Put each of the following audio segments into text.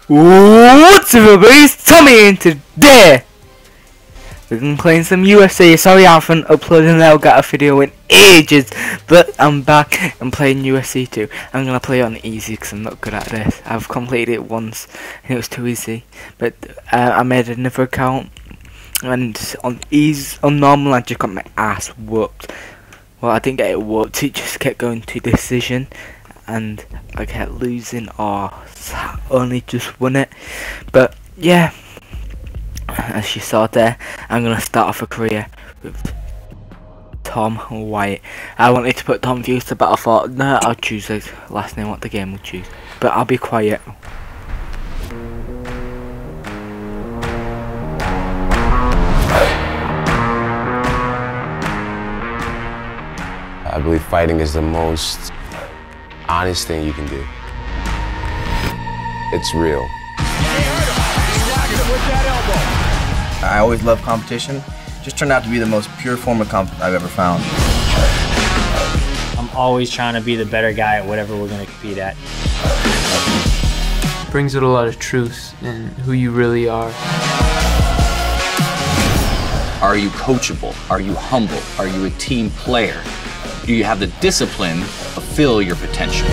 What's up, everybody? It's Tommy, and today we've been playing some UFC. Sorry I haven't uploaded an Elgato video in ages, but I'm back and playing UFC 2. I'm gonna play it on easy because I'm not good at this. I've completed it once and it was too easy, but I made another account, and on normal I just got my ass whooped. Well, I didn't get it whooped, it just kept going to decision and I kept losing or only just won it. But yeah, as you saw there, I'm gonna start off a career with Tom White. I wanted to put Tom Fewster, but I thought no, I'll choose his last name, what the game will choose. But I'll be quiet. I believe fighting is the most honest thing you can do. It's real. I always love competition. Just turned out to be the most pure form of comp I've ever found. I'm always trying to be the better guy at whatever we're going to compete at. Brings out a lot of truth in who you really are. Are you coachable? Are you humble? Are you a team player? Do you have the discipline to fulfill your potential?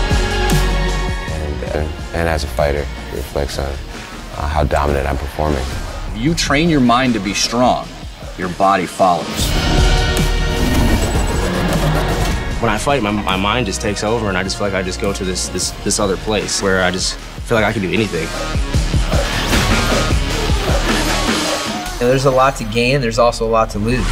And as a fighter, it reflects on how dominant I'm performing. If you train your mind to be strong, your body follows. When I fight, my mind just takes over, and I just feel like I just go to this other place where I just feel like I can do anything. There's a lot to gain, there's also a lot to lose.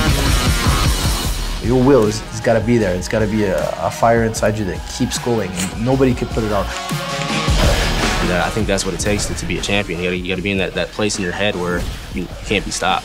Your will has got to be there. It's got to be a fire inside you that keeps going, and nobody can put it out. And I think that's what it takes to be a champion. You got to be in that place in your head where you can't be stopped.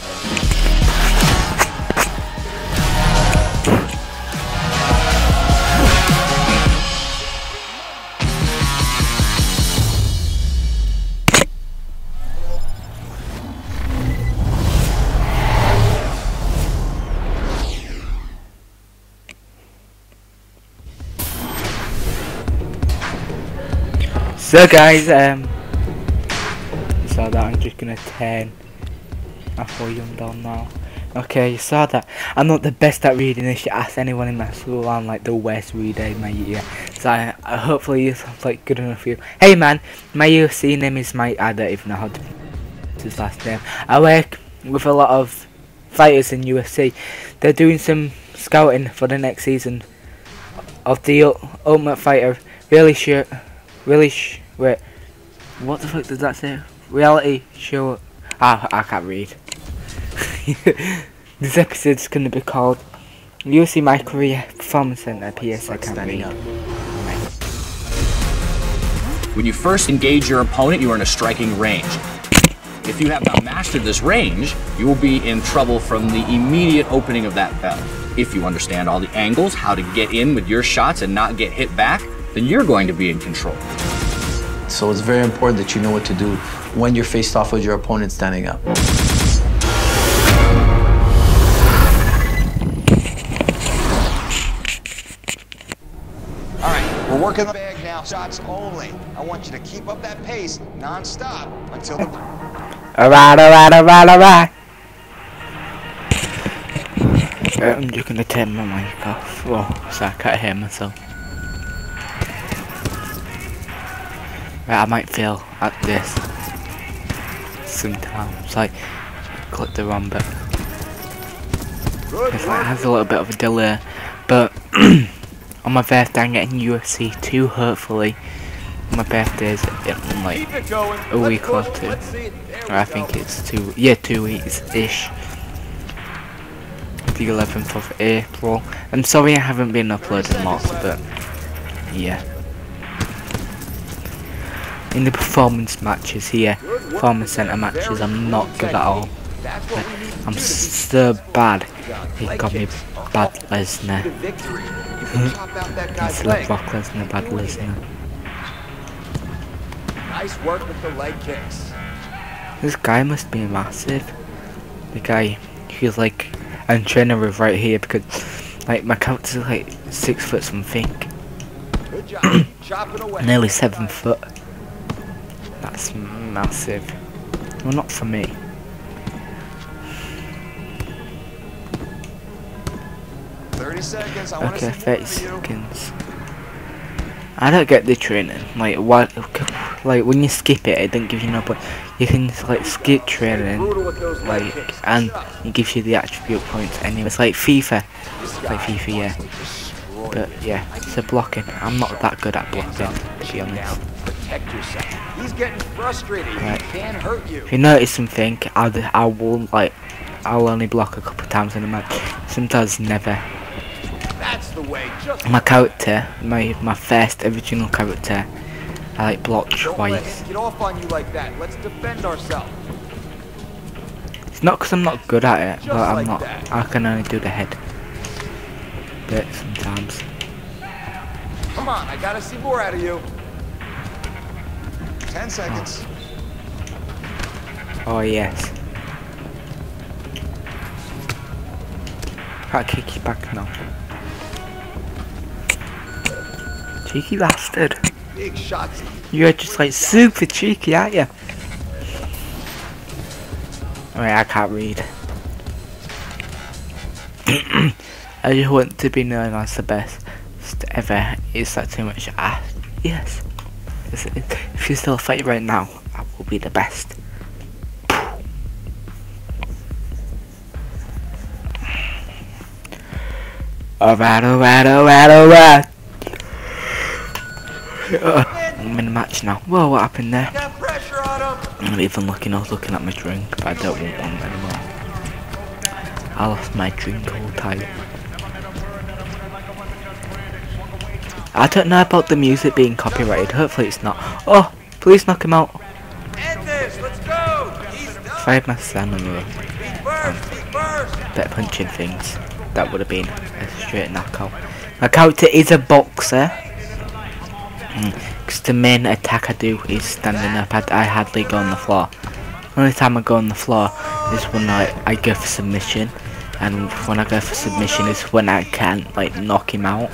So guys, you saw that. I'm just gonna turn my volume down now. Okay, you saw that. I'm not the best at reading. If you ask anyone in my school, I'm like the worst reader in my year. So I hopefully it's like good enough for you. Hey man, my UFC name is Mike. I don't even know how to pronounce his last name. I work with a lot of fighters in UFC. They're doing some scouting for the next season of the Ultimate Fighter. Wait, what the fuck does that say? Reality show. I can't read. This episode's gonna be called UFC My Career Performance Center. PS I can't read. When you first engage your opponent, you are in a striking range. If you have not mastered this range, you will be in trouble from the immediate opening of that bell. If you understand all the angles, how to get in with your shots and not get hit back, then you're going to be in control. So it's very important that you know what to do when you're faced off with your opponent standing up. All right, we're working the bag now, shots only. I want you to keep up that pace non-stop until the... Alright. I'm just gonna turn my mic off. Well, so I can't hear myself. Right, I might fail at this sometimes, like click the wrong bit. It's like it has a little bit of a delay, but on my birthday I'm getting UFC 2 hopefully. My birthday is in like a week or two. Or I think it's 2 weeks ish. The 11th of April. I'm sorry I haven't been uploading lots, but yeah. In the performance matches here, performance center matches, I'm not good at all. Like, I'm so bad. He got me bad Lesnar. Instead of Brock Lesnar, bad Lesnar. Nice work with the leg kicks. This guy must be massive. The guy, he's like, I'm training with right here because, like, my character's like 6 foot something. Nearly 7 foot. That's massive. Well, not for me. Okay, 30 seconds. I don't get the training. Like what? Like when you skip it, it doesn't give you no point. You can like skip training, like, and it gives you the attribute points anyway. It's like FIFA. Like FIFA, yeah. But yeah, it's a blocking. I'm not that good at blocking, to be honest. He's getting frustrated. Right. He can't hurt you. If you notice something, I'll only block a couple of times in a match. Sometimes never. That's the way. My character, my first original character, I like blocked twice. Get off on you like that. Let's defend ourselves. It's not because I'm not good at it, but I'm like not. that. I can only do the head bit sometimes. Come on, I gotta see more out of you. 10 seconds. Oh yes. Can't kick you back now. Cheeky bastard. Big shots. You're just like super cheeky, aren't you? Alright, I can't read. I just want to be known as the best ever. Is that too much? Yes. If you still fight right now, I will be the best. Alright. I'm in a match now. Whoa, what happened there? I'm not even looking. I was looking at my drink, but I don't want one anymore. I lost my drink all time. I don't know about the music being copyrighted. Hopefully it's not. Oh, please knock him out. If I had my stamina, better punching things, that would have been a straight knockout. My character is a boxer. Because the main attack I do is standing up. I hardly go on the floor. The only time I go on the floor is when I go for submission. And when I go for submission is when I can like knock him out.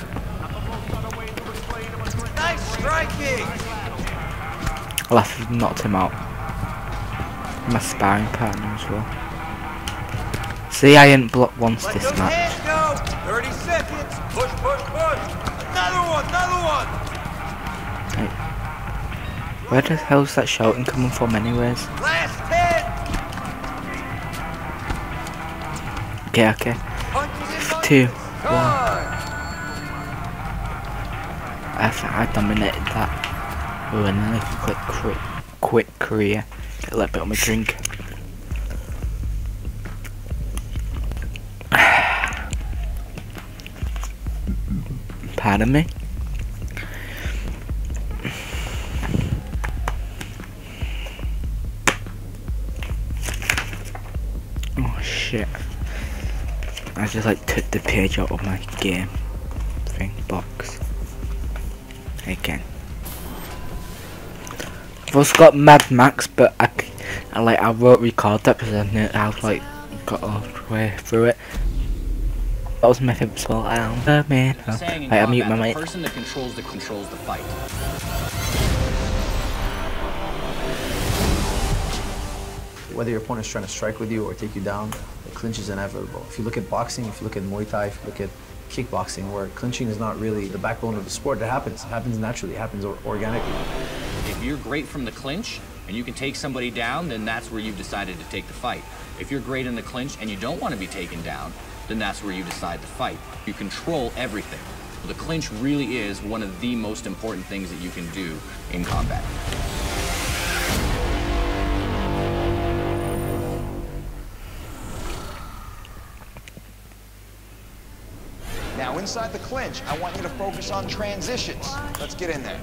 Nice striking. I'll have to knock him out. My sparring partner as well. See, I ain't blocked once this match. 30 seconds. Push. Another one. Right. Where the hell's that shouting coming from anyways? Last 10. Okay. 2, 1. I dominated that. Oh, and then I can click quit career. Get a little bit on my drink. Pardon me. Oh shit. I just like took the page out of my game thing box. Again. I've also got Mad Max, but I won't record that because I knew I've like got all the way through it. That was my favourite spell. Man. I mute my mic. The person that controls the fight. Whether your opponent's trying to strike with you or take you down, the clinch is inevitable. If you look at boxing, if you look at Muay Thai, if you look at kickboxing, where clinching is not really the backbone of the sport, it happens naturally, it happens organically. If you're great from the clinch and you can take somebody down, then that's where you've decided to take the fight. If you're great in the clinch and you don't want to be taken down, then that's where you decide to fight. You control everything. The clinch really is one of the most important things that you can do in combat. Now inside the clinch, I want you to focus on transitions. Let's get in there.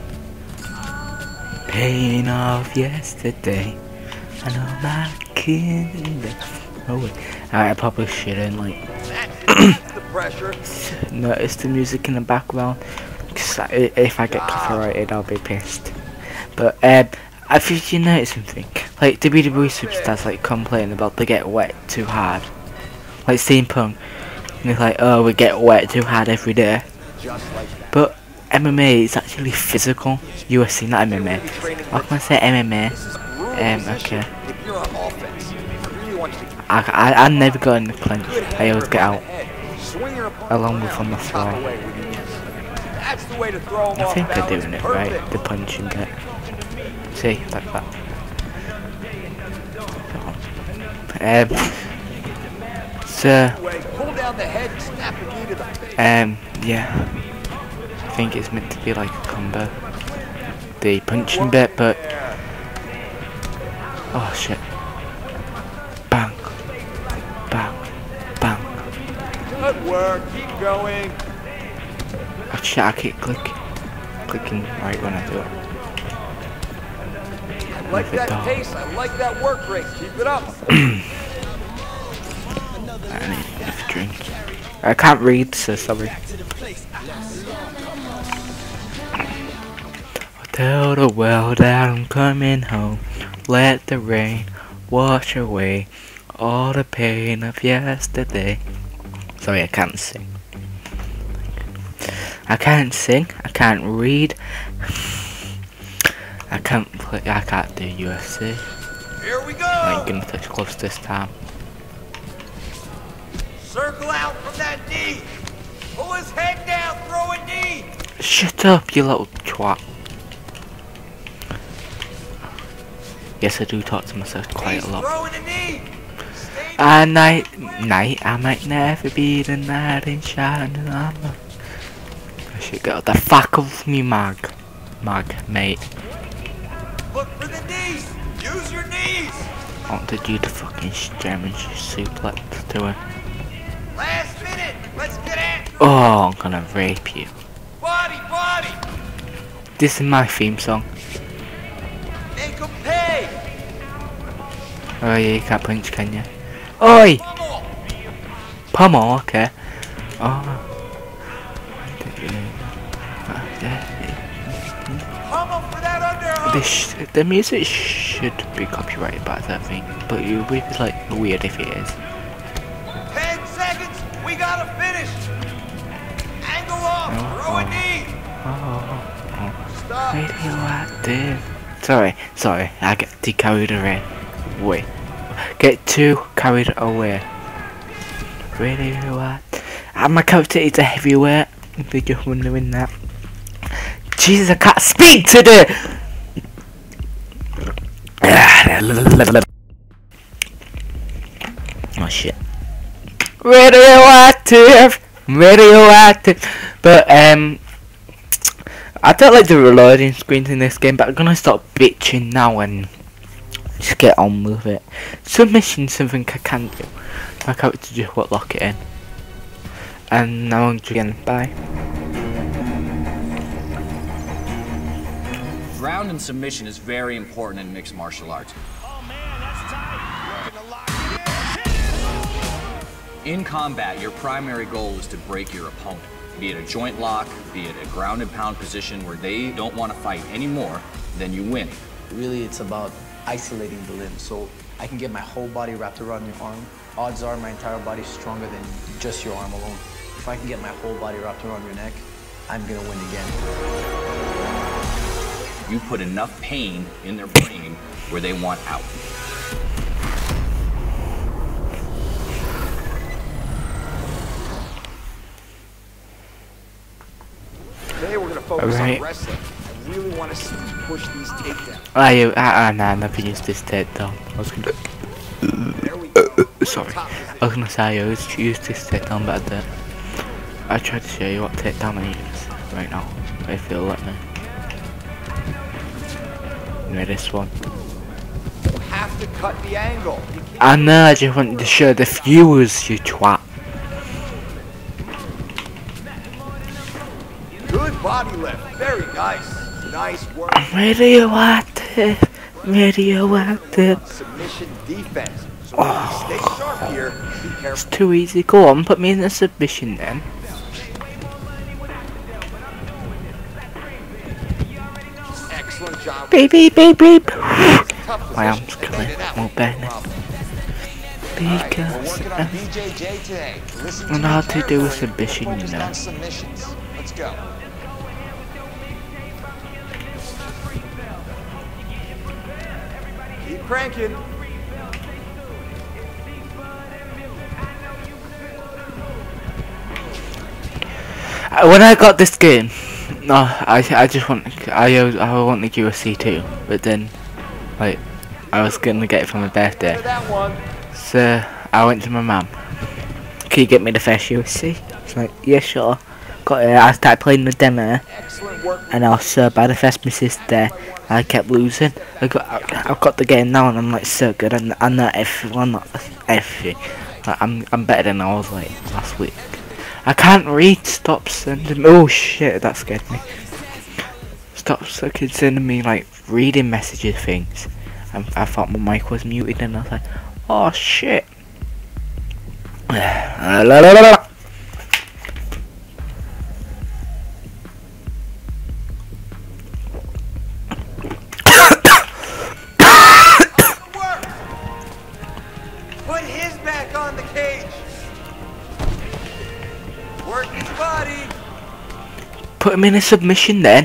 Pain of yesterday. I know my kid. Oh wait. I probably shouldn't That's the pressure. notice the music in the background. Cause if I get copyrighted, I'll be pissed. But if you notice something, like WWE superstars like complaining about they get wet too hard, like CM Punk, and it's like, oh, we get wet too hard every day. Just like that. But MMA is actually physical. UFC, not MMA. How can I say MMA? Okay. I never got in the clinch. I always get out. Along with on the floor. I think they're doing it right, the punching bit. See, like that. Yeah. I think it's meant to be like a combo. The punching bit, but... Oh shit. Bang. Bang. Bang. Good work. Keep going. Oh shit, I keep clicking right when I do it. I like that pace. I like that work rate. Keep it up. I need a drink. I can't read, so sorry. Tell the world that I'm coming home. Let the rain wash away all the pain of yesterday. Sorry, I can't sing. I can't sing. I can't read. I can't play. I can't do UFC. Here we go. I ain't gonna touch gloves this time. Circle out from that knee. Pull his head down. Throw a knee. Shut up, you little twat. Yes, I do talk to myself quite a lot. I might never be the knight in shining armor. I should get the fuck off me, mate. Look for the knees. Use your knees. I want to do the fucking German suplex to her. Last minute. Let's get after it. Oh, I'm gonna rape you. Body. This is my theme song. Make him pay. Oh yeah, you can't punch, can you? Oi! Pummel, okay. Oh. The music should be copyrighted, but I don't think. But it would be like weird if it is. 10 seconds. We gotta finish. Angle off. Throw a knee. Stop. Radioactive. Sorry, I get too carried away. Get too carried away. Radioactive. And my character is a heavyweight. If you're just wondering that. Jesus, I can't speak today! Oh shit. Radioactive! But, I don't like the reloading screens in this game, but I'm gonna stop bitching now and just get on with it. Submission's something I can do. My character just won't lock it in. And now I'm again, bye. Ground and submission is very important in mixed martial arts. Oh man, that's tight. In combat, your primary goal is to break your opponent. Be it a joint lock, be it a ground and pound position where they don't want to fight anymore, then you win. Really, it's about isolating the limb. So I can get my whole body wrapped around your arm. Odds are my entire body's stronger than just your arm alone. If I can get my whole body wrapped around your neck, I'm gonna win again. You put enough pain in their brain where they want out. Today we're gonna focus on wrestling. I really want to see you push these takedowns. Nah, I never used this takedown. I was gonna... Sorry. I was gonna say I always use this takedown, but I didn't. I tried to show you what takedown I use right now, if you'll let me. You know this one. You have to cut the angle. I know, I just wanted to show the viewers, you twat. Good body lift. Very nice. Nice work. Radioactive. Submission defense. So stay sharp here. Be careful. It's too easy. Go on, put me in the submission then. Excellent job. Beep. My arm's coming. More better. Because I know how to do a submission, you know. Let's go. cranking. When I got this game, no, I just want I wanted UFC 2, but then like I was gonna get it for my birthday, so I went to my mum. Can you get me the first UFC? She's like, yeah, sure. Got it. I started playing the demo, and I was so bad. I first my sister. I kept losing. I've got the game now, and I'm like so good. And I know everything. Well, not everything. Like, I'm better than I was like last week. I can't read. Stop sending. Oh shit, that scared me. Stop fucking sending me like reading messages things. I thought my mic was muted, and I was like, oh shit. Put his back on the cage. Work his body. Put him in a submission then.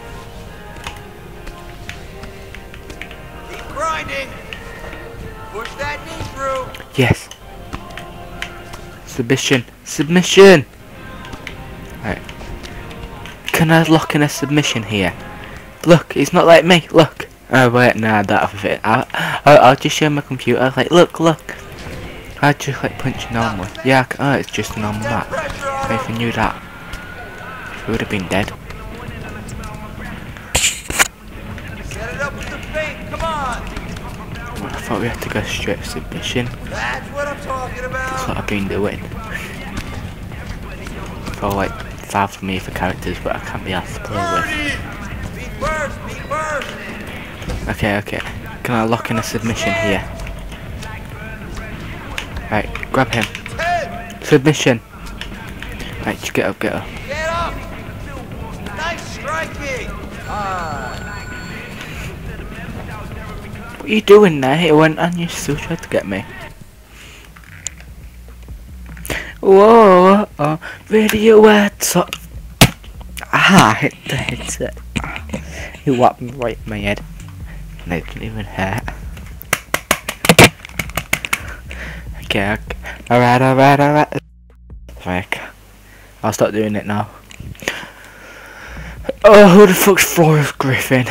Keep grinding. Push that knee through. Yes. Submission. Submission. Right. Can I lock in a submission here? Look, he's not like me. Look. Oh wait, no, I don't have it. I'll just show my computer. I was like, look. I just like punch normal. Yeah, oh, it's just a normal map. If I knew that, we would have been dead. Set it up with the feint. Come on. Well, I thought we had to go straight for submission. That's what I'm talking about. That's what I've been doing. For like 5 for me for characters, but I can't be asked to play with. Beat first. Beat first. Okay. Can I lock in a submission here? Right, grab him. Submission. Right, just get up. Get up. Nice striking. What are you doing there? It went and you still tried to get me. Whoa, video ads up. Ah, hit the headset. He whacked me right in my head. And it didn't even hurt. Okay. Alright. Frick. I'll stop doing it now. Oh, who the fuck's Forrest Griffin?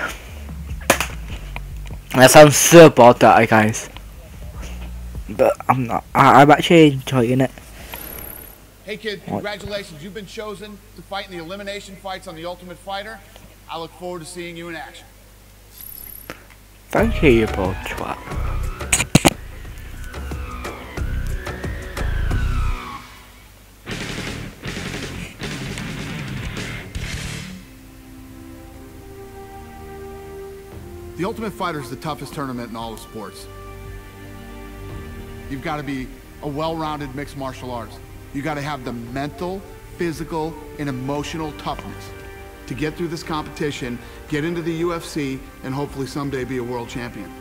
That sounds so bad, that guys. But I'm not. I'm actually enjoying it. Hey kid, congratulations. You've been chosen to fight in the elimination fights on The Ultimate Fighter. I look forward to seeing you in action. Thank you, you bold twat. The Ultimate Fighter is the toughest tournament in all of sports. You've got to be a well-rounded mixed martial arts. You got to have the mental, physical, and emotional toughness to get through this competition, get into the UFC, and hopefully someday be a world champion.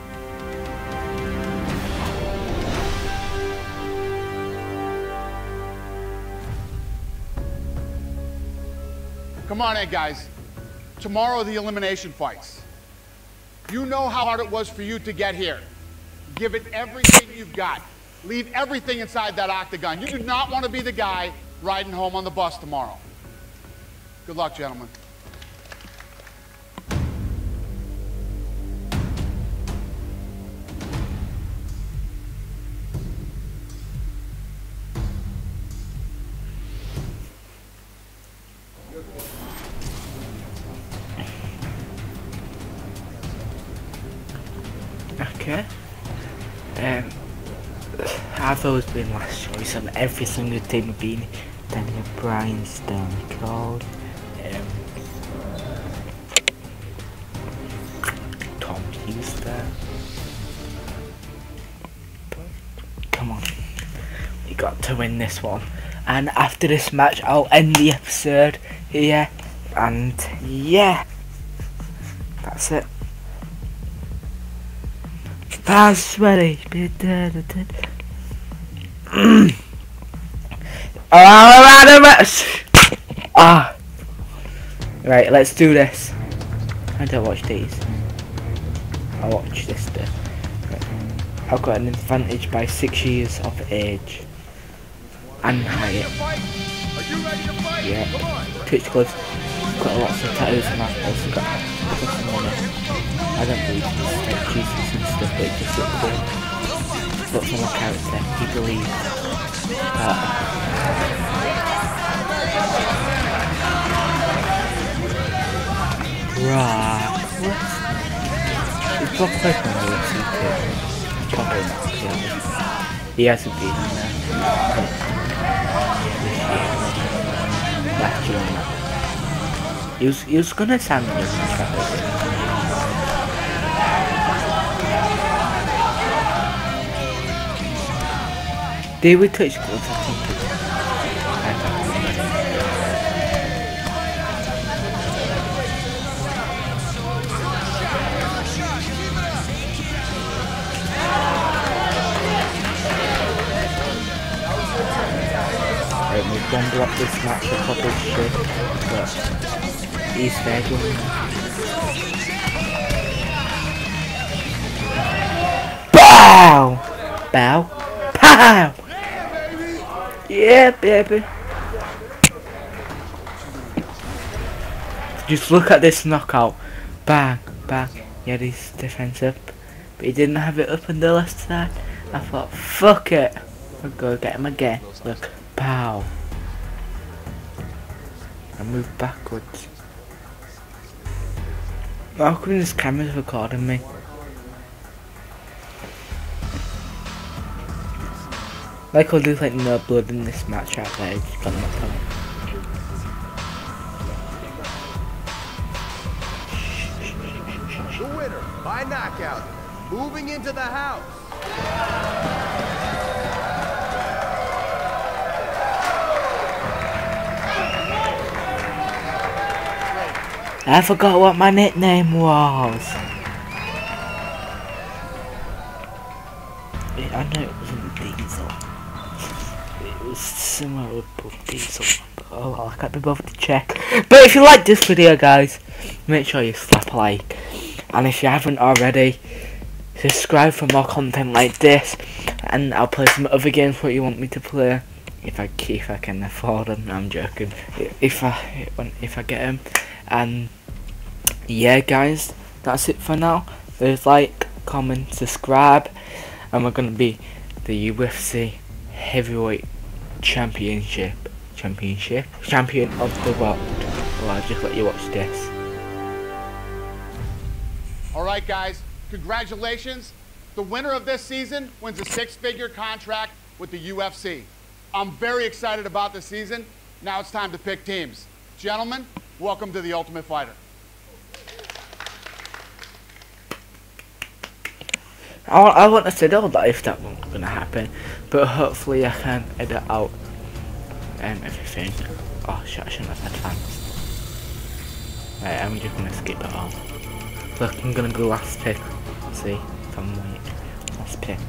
Come on in, guys. Tomorrow are the elimination fights. You know how hard it was for you to get here. Give it everything you've got. Leave everything inside that octagon. You do not want to be the guy riding home on the bus tomorrow. Good luck, gentlemen. Okay. I've always been last choice on every single team I've been. Daniel Bryan, Stone Cold, Tom Houston. Come on, we got to win this one. And after this match, I'll end the episode here. And yeah, that's it. That's ready. Right, let's do this. I don't watch these. I watched this day. I've got an advantage by 6 years of age and height. Yeah, Twitch gloves. Got lots of tattoos and I've also got some money. I don't believe in this like Jesus and stuff, but it just looks cool. Looks on my character. He believes that. Right. He's got quick on the UFC too. Probably not, to be honest. He hasn't been in there. Last year. He was gonna sign me as They would touch gloves, I think. We've gone block this match, I probably should, but he's fair going. BOW! Bow! POW! Yeah, baby! Just look at this knockout. Bang, bang. Yeah, he's defensive, but he didn't have it up on the left side. I thought, fuck it. I'll go get him again. Look, pow. I move backwards. How come this camera's recording me? Like I'll do like no blood in this match right there, just got knocked out. The winner by knockout, moving into the house. I forgot what my nickname was. I know it wasn't Diesel. It was similar with Diesel. Oh, I can't be bothered to check. But if you like this video, guys, make sure you slap a like. And if you haven't already, subscribe for more content like this. And I'll play some other games what you want me to play. If I can afford them. No, I'm joking. If I get them. And yeah, guys, that's it for now. Please like, comment, subscribe, and we're gonna be the UFC Heavyweight Champion of the world. Well, I'll just let you watch this. All right, guys, congratulations. The winner of this season wins a 6-figure contract with the UFC. I'm very excited about the season. Now it's time to pick teams. Gentlemen, welcome to The Ultimate Fighter. I want to say that if that wasn't going to happen, but hopefully I can edit out everything. Oh shit, I shouldn't have advanced. Right, I'm just going to skip it all. Look, I'm going to go last pick. Let's see if I'm right. Last pick.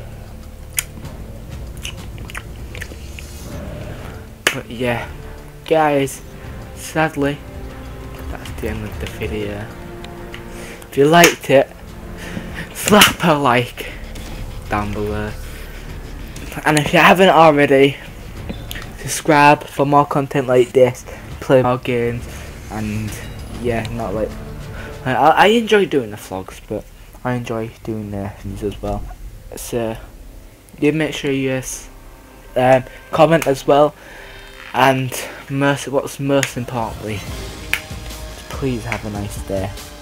But yeah, guys, sadly, that's the end of the video. If you liked it, slap a like down below, and if you haven't already, subscribe for more content like this, play more games, and yeah, not like I enjoy doing the vlogs, but I enjoy doing the things as well. So yeah, make sure you comment as well, and what's most importantly, please have a nice day.